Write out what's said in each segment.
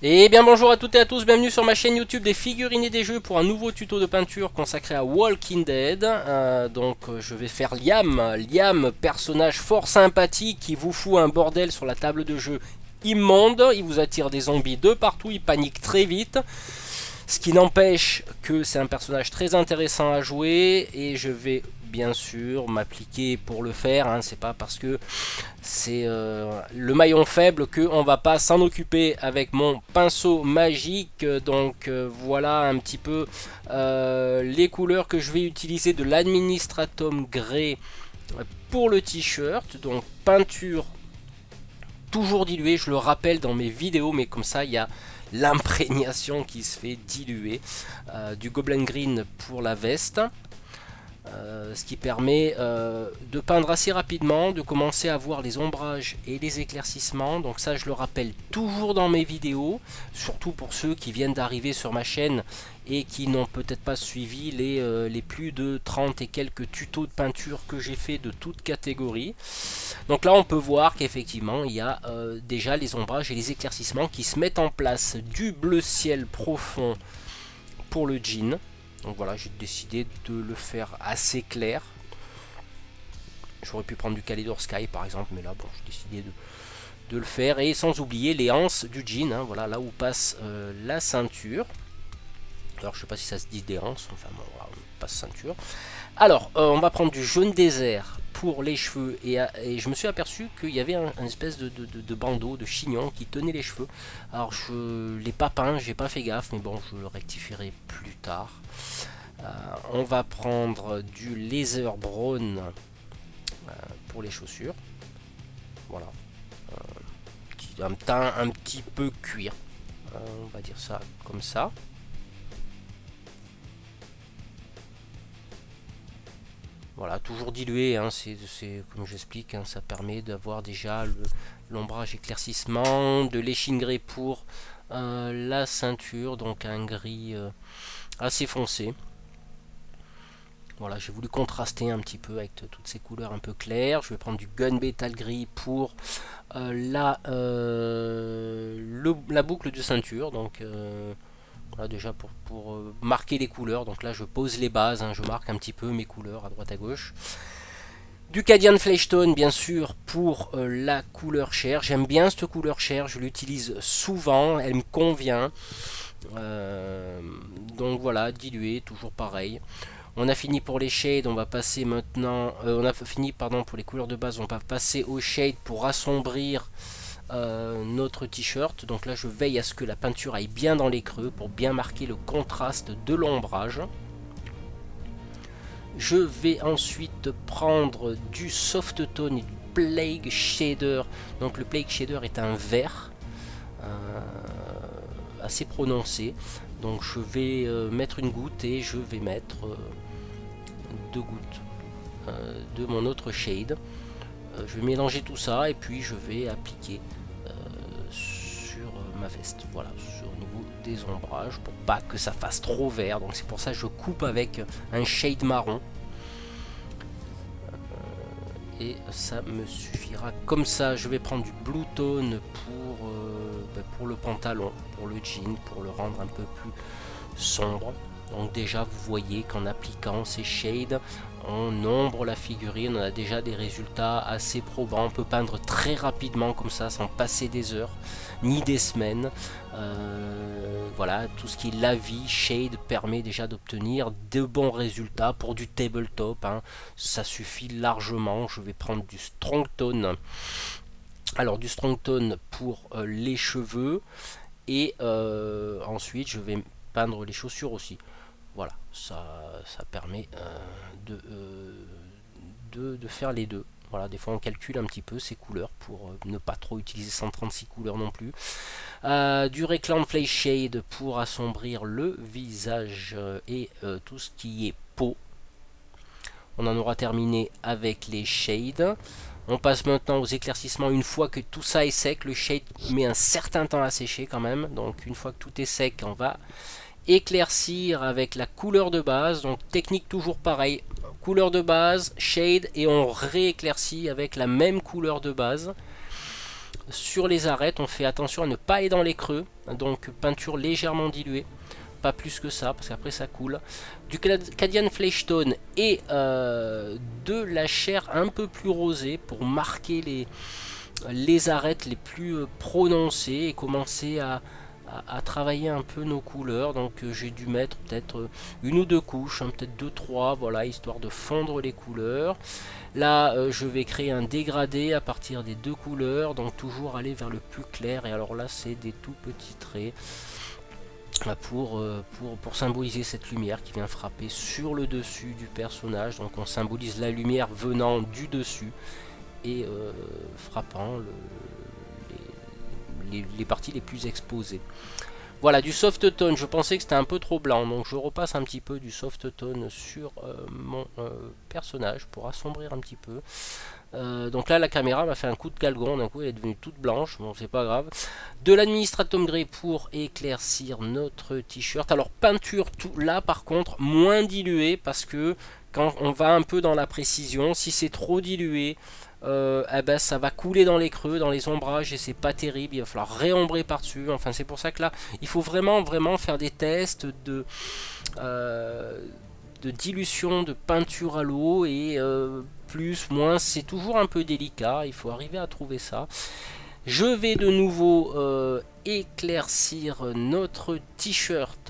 Et bien bonjour à toutes et à tous, bienvenue sur ma chaîne YouTube des figurines et des jeux pour un nouveau tuto de peinture consacré à Walking Dead. Je vais faire Liam, personnage fort sympathique qui vous fout un bordel sur la table de jeu immonde. Il vous attire des zombies de partout, il panique très vite. Ce qui n'empêche que c'est un personnage très intéressant à jouer et je vais bien sûr m'appliquer pour le faire, hein. C'est pas parce que c'est le maillon faible qu'on va pas s'en occuper avec mon pinceau magique. Voilà un petit peu les couleurs que je vais utiliser de l'Administratum Grey pour le t-shirt. Donc peinture toujours diluée, je le rappelle dans mes vidéos, mais comme ça il y a l'imprégnation qui se fait diluer. Du Goblin Green pour la veste. Ce qui permet de peindre assez rapidement, de commencer à voir les ombrages et les éclaircissements. Donc ça, je le rappelle toujours dans mes vidéos, surtout pour ceux qui viennent d'arriver sur ma chaîne et qui n'ont peut-être pas suivi les plus de 30 et quelques tutos de peinture que j'ai fait de toutes catégories. Donc là, on peut voir qu'effectivement, il y a déjà les ombrages et les éclaircissements qui se mettent en place. Du bleu ciel profond pour le jean. Donc voilà, j'ai décidé de le faire assez clair. J'aurais pu prendre du Calidor Sky par exemple, mais là bon, j'ai décidé de le faire. Et sans oublier les anses du jean, hein, voilà, là où passe la ceinture. Alors je sais pas si ça se dit des anses, enfin bon, voilà, on passe ceinture. Alors on va prendre du jaune désert pour les cheveux et je me suis aperçu qu'il y avait un espèce de bandeau, de chignon qui tenait les cheveux. Alors je l'ai pas peint, j'ai pas fait gaffe, mais bon, je le rectifierai plus tard. On va prendre du laser brown pour les chaussures. Voilà, un teint un petit peu cuir, on va dire ça comme ça. Voilà, toujours dilué, hein, c'est comme j'explique, hein, ça permet d'avoir déjà l'ombrage éclaircissement, de l'échine gris pour la ceinture, donc un gris assez foncé. Voilà, j'ai voulu contraster un petit peu avec toutes ces couleurs un peu claires. Je vais prendre du gunmetal gris pour la boucle de ceinture, donc voilà, déjà pour marquer les couleurs. Donc là je pose les bases, hein, je marque un petit peu mes couleurs à droite à gauche. Du Cadian Fleshstone bien sûr pour la couleur chair. J'aime bien cette couleur chair, je l'utilise souvent, elle me convient. Donc voilà, dilué, toujours pareil. On a fini pour les shades, on va passer maintenant. On a fini pardon pour les couleurs de base, on va passer au shade pour assombrir notre t-shirt. Donc là je veille à ce que la peinture aille bien dans les creux pour bien marquer le contraste de l'ombrage. Je vais ensuite prendre du soft tone et du plague shader. Donc le plague shader est un vert assez prononcé. Donc je vais mettre une goutte et je vais mettre 2 gouttes de mon autre shade. Je vais mélanger tout ça et puis je vais appliquer sur ma veste, voilà, sur le niveau des ombrages pour pas que ça fasse trop vert. Donc c'est pour ça que je coupe avec un shade marron et ça me suffira comme ça. Je vais prendre du blue tone pour le pantalon, pour le jean, pour le rendre un peu plus sombre. Donc déjà vous voyez qu'en appliquant ces shades, on ombre la figurine, on a déjà des résultats assez probants. On peut peindre très rapidement comme ça sans passer des heures ni des semaines. Voilà, tout ce qui est lavis, shade permet déjà d'obtenir de bons résultats pour du tabletop, hein. Ça suffit largement. Je vais prendre du strong tone. Alors du strong tone pour les cheveux et ensuite je vais peindre les chaussures aussi. Voilà, ça permet de faire les deux. Voilà, des fois on calcule un petit peu ces couleurs pour ne pas trop utiliser 136 couleurs non plus. Du Reclam Flake Shade pour assombrir le visage et tout ce qui est peau. On en aura terminé avec les shades. On passe maintenant aux éclaircissements. Une fois que tout ça est sec, le shade met un certain temps à sécher quand même. Donc une fois que tout est sec, on va éclaircir avec la couleur de base. Donc technique toujours pareil, couleur de base, shade, et on rééclaircit avec la même couleur de base. Sur les arêtes, on fait attention à ne pas aller dans les creux, donc peinture légèrement diluée, pas plus que ça, parce qu'après ça coule. Du Cadian Fleshstone et de la chair un peu plus rosée pour marquer les arêtes les plus prononcées et commencer à travailler un peu nos couleurs. Donc j'ai dû mettre peut-être une ou deux couches, hein, peut-être deux, trois, voilà, histoire de fondre les couleurs. Là je vais créer un dégradé à partir des deux couleurs, donc toujours aller vers le plus clair. Et alors là c'est des tout petits traits pour symboliser cette lumière qui vient frapper sur le dessus du personnage. Donc on symbolise la lumière venant du dessus et frappant les parties les plus exposées. Voilà, du soft tone, je pensais que c'était un peu trop blanc, donc je repasse un petit peu du soft tone sur mon personnage pour assombrir un petit peu. Donc là la caméra m'a fait un coup de galgon, d'un coup elle est devenue toute blanche, bon c'est pas grave. De l'administratum grey pour éclaircir notre t-shirt. Alors peinture tout là par contre moins diluée, parce que quand on va un peu dans la précision, si c'est trop dilué, eh ben, ça va couler dans les creux, dans les ombrages, et c'est pas terrible. Il va falloir réombrer par dessus. Enfin c'est pour ça que là il faut vraiment faire des tests de dilution de peinture à l'eau, et plus, moins, c'est toujours un peu délicat, il faut arriver à trouver ça. Je vais de nouveau éclaircir notre t-shirt,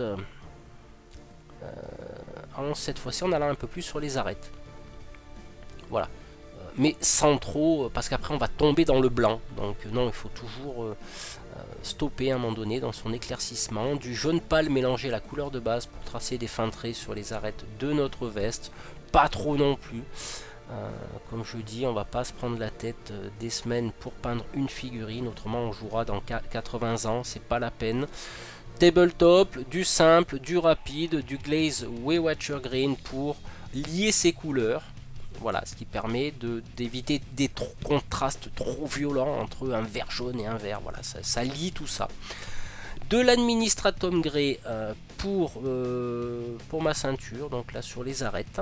cette fois-ci en allant un peu plus sur les arêtes. Voilà, mais sans trop, parce qu'après on va tomber dans le blanc, donc non, il faut toujours stopper à un moment donné dans son éclaircissement. Du jaune pâle mélangé à la couleur de base pour tracer des fins traits sur les arêtes de notre veste, pas trop non plus. Comme je dis, on va pas se prendre la tête des semaines pour peindre une figurine, autrement on jouera dans 80 ans, c'est pas la peine. Tabletop, du simple, du rapide, du glaze Waywatcher Green pour lier ces couleurs. Voilà, ce qui permet d'éviter des contrastes trop violents entre un vert jaune et un vert. Voilà, ça lie tout ça. De l'administratum grey pour ma ceinture, donc là sur les arêtes.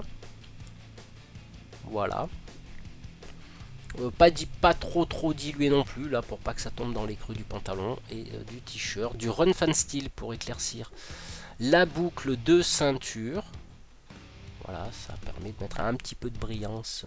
Voilà. Pas trop dilué non plus, là, pour pas que ça tombe dans les creux du pantalon. Et du t-shirt. Du Run Fan Steel pour éclaircir la boucle de ceinture. Voilà, ça permet de mettre un petit peu de brillance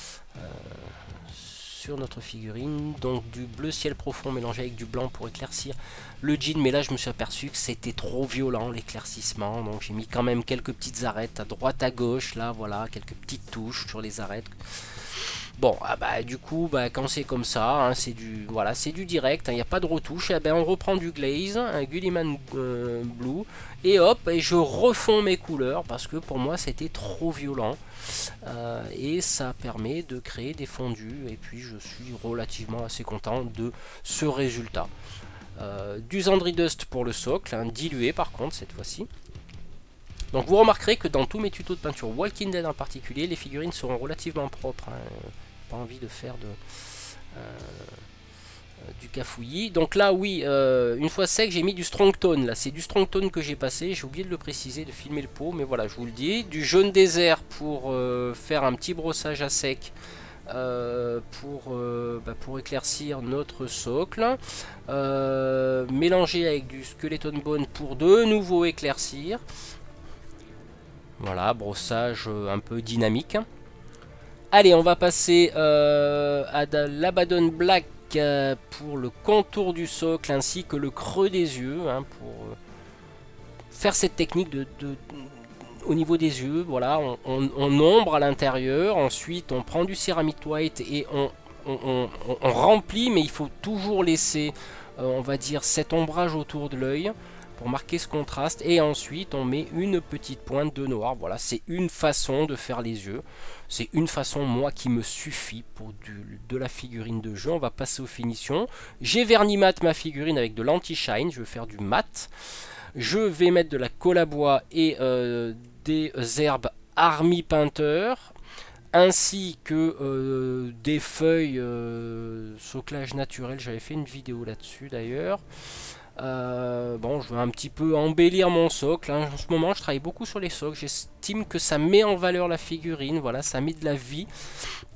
sur notre figurine. Donc du bleu ciel profond mélangé avec du blanc pour éclaircir le jean. Mais là je me suis aperçu que c'était trop violent l'éclaircissement. Donc j'ai mis quand même quelques petites arêtes à droite à gauche. Là voilà, quelques petites touches sur les arêtes. Bon, du coup, quand c'est comme ça, hein, c'est du direct, il n'y a pas de retouche. On reprend du glaze, un Gulliman Blue, et hop, et je refonds mes couleurs parce que pour moi c'était trop violent. Et ça permet de créer des fondus, et puis je suis relativement assez content de ce résultat. Du Zandri Dust pour le socle, dilué par contre cette fois-ci. Donc vous remarquerez que dans tous mes tutos de peinture Walking Dead en particulier, les figurines seront relativement propres. Pas envie de faire du cafouillis. Donc là oui, une fois sec, j'ai mis du Strong Tone. Là c'est du Strong Tone que j'ai passé. J'ai oublié de le préciser, de filmer le pot, mais voilà, je vous le dis. Du jaune désert pour faire un petit brossage à sec. Pour éclaircir notre socle, mélangé avec du Skeleton Bone pour de nouveau éclaircir. Voilà, brossage un peu dynamique. Allez, on va passer à de l'Abaddon Black pour le contour du socle ainsi que le creux des yeux, pour faire cette technique au niveau des yeux. Voilà, on ombre à l'intérieur, ensuite on prend du Ceramite White et on remplit, mais il faut toujours laisser, on va dire, cet ombrage autour de l'œil pour marquer ce contraste, et ensuite on met une petite pointe de noir. Voilà, c'est une façon de faire les yeux, c'est une façon moi qui me suffit pour de la figurine de jeu. On va passer aux finitions. J'ai verni mat ma figurine avec de l'anti-shine, je vais faire du mat. Je vais mettre de la colle à bois et des herbes Army Painter, ainsi que des feuilles soclage naturel. J'avais fait une vidéo là-dessus d'ailleurs. Bon, je vais un petit peu embellir mon socle. En ce moment, je travaille beaucoup sur les socles. J'estime que ça met en valeur la figurine. Voilà, ça met de la vie.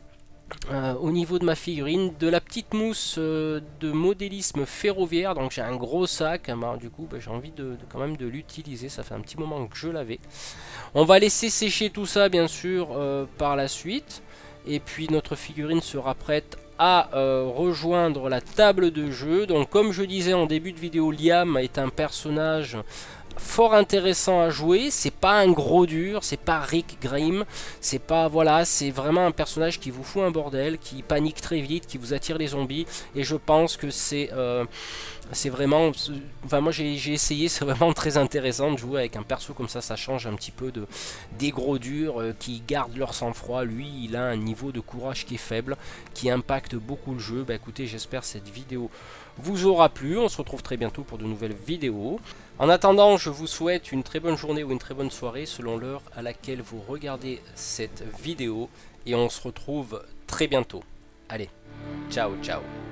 au niveau de ma figurine, de la petite mousse de modélisme ferroviaire. Donc j'ai un gros sac, hein, bah, du coup bah, j'ai envie quand même de l'utiliser, ça fait un petit moment que je l'avais. On va laisser sécher tout ça bien sûr par la suite, et puis notre figurine sera prête à rejoindre la table de jeu. Donc comme je disais en début de vidéo, Liam est un personnage fort intéressant à jouer. C'est pas un gros dur, c'est pas Rick Grimm, c'est pas, voilà, c'est vraiment un personnage qui vous fout un bordel, qui panique très vite, qui vous attire les zombies, et je pense que c'est vraiment, enfin moi j'ai essayé, c'est vraiment très intéressant de jouer avec un perso comme ça change un petit peu des gros durs qui gardent leur sang-froid. Lui il a un niveau de courage qui est faible, qui impacte beaucoup le jeu. Bah écoutez, j'espère cette vidéo vous aura plu, on se retrouve très bientôt pour de nouvelles vidéos. En attendant, je vous souhaite une très bonne journée ou une très bonne soirée selon l'heure à laquelle vous regardez cette vidéo, et on se retrouve très bientôt. Allez, ciao ciao.